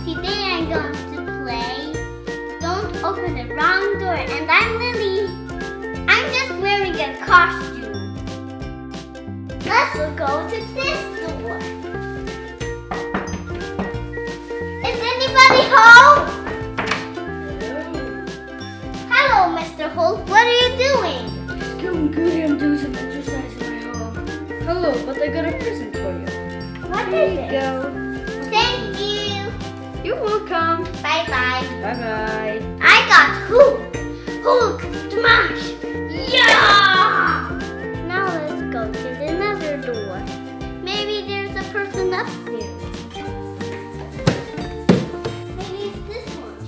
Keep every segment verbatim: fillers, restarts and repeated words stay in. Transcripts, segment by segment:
Today I'm going to play Don't Open the Wrong Door, and I'm Lily. I'm just wearing a costume. Let's go to this door. Is anybody home? Hello, Mister Holt. What are you doing? It's going good. I'm doing some exercise in my home. Hello, but I got a present for you. What Here is you it? go. Thank you. You're welcome. Bye bye. Bye bye. I got Hulk. Hulk smash. Yeah! Now let's go to another door. Maybe there's a person upstairs. Maybe it's this one.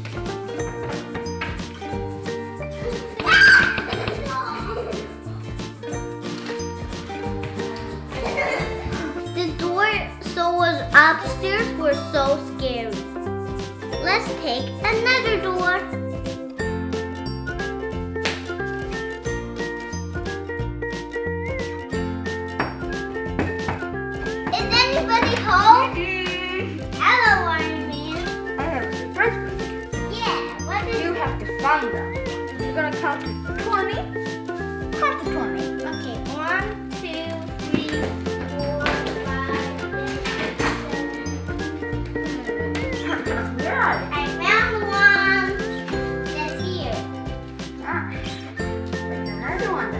The door so was upstairs were so scary. Let's take another door. Is anybody home? Hello, Iron Man. I have a surprise for you. Yeah, what is You it? have to find them. You're gonna count to twenty. Count to twenty. Okay, one, two, three, four, five, six, seven. Yeah. I found one. That's here. Ah. There's another one.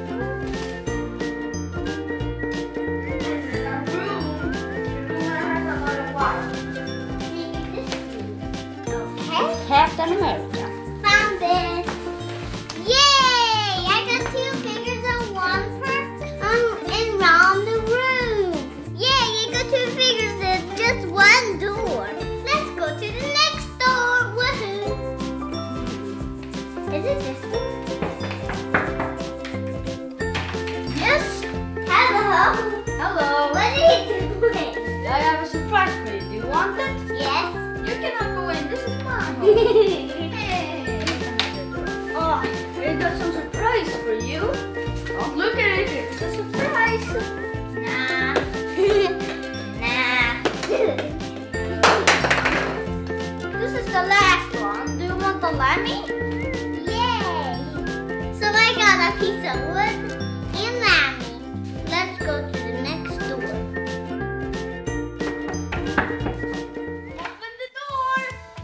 This is a room. The room has a lot of water. Maybe this one. Okay. Captain America. Found it! Yay! I got two fingers and one per um and round the room. Yay! I got two fingers and just one door. Let's go to the next door. Woohoo! Is it this one? Yes. Hello. Hello. What are you doing? I have a surprise for you. Do you want it? Yes. You cannot go in. This is my home. Hey. Oh, I got some surprise for you. Oh, look at it. It's a surprise. Nah. Nah. This is the last one. Do you want the lammy? Yay! So I got a piece of wood and lammy. Let's go to the next door. Open the door.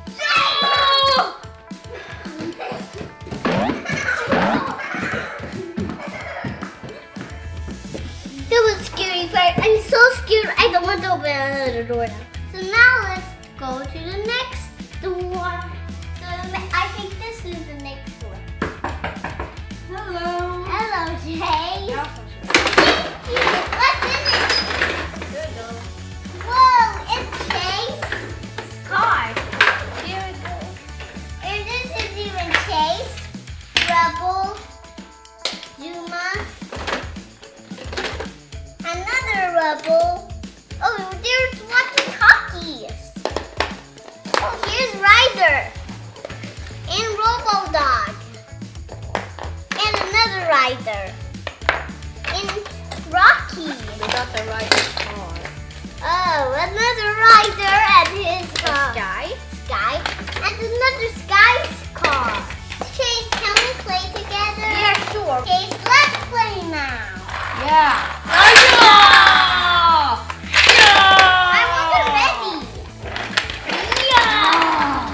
That was a scary part. I'm so scared. I don't want to open another door now. So now let's go to the next door. So I think this is the next door. Hello. Hello, Jay. Yeah. Thank you. What's in it? There you go. Whoa, it's Chase. Hi. Here we go. And this is even Chase, Rebel, Zuma, another Rebel. Oh, there's walkie-talkies. Oh, here's Ryder and Robo-Dog and another Ryder and Rocky. We got the right car. Oh, another Ryder and his car. Sky. Sky, and another Sky's car. Chase, can we play together? Yeah, sure. Chase, let's play now. Yeah. I wasn't ready. Yeah.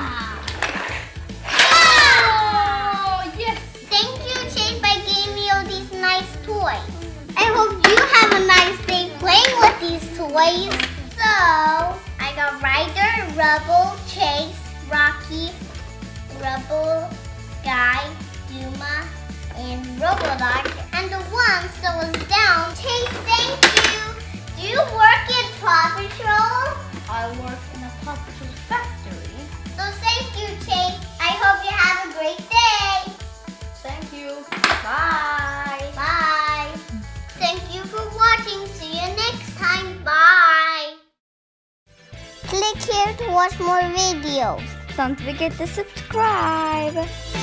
Oh, yes. Thank you, Chase, by giving me all these nice toys. I hope you have a nice day playing with these toys. So, I got Ryder, Rubble, Chase, Rocky, Rubble, Sky, Zuma, and Robodog, and the one that was down. Chase, thank you. Do you work in Paw Patrol? I work in a Paw Patrol factory. So thank you, Chase. I hope you have a great day. Thank you. Bye. Bye. Thank you for watching. See you next time. Bye. Click here to watch more videos. Don't forget to subscribe.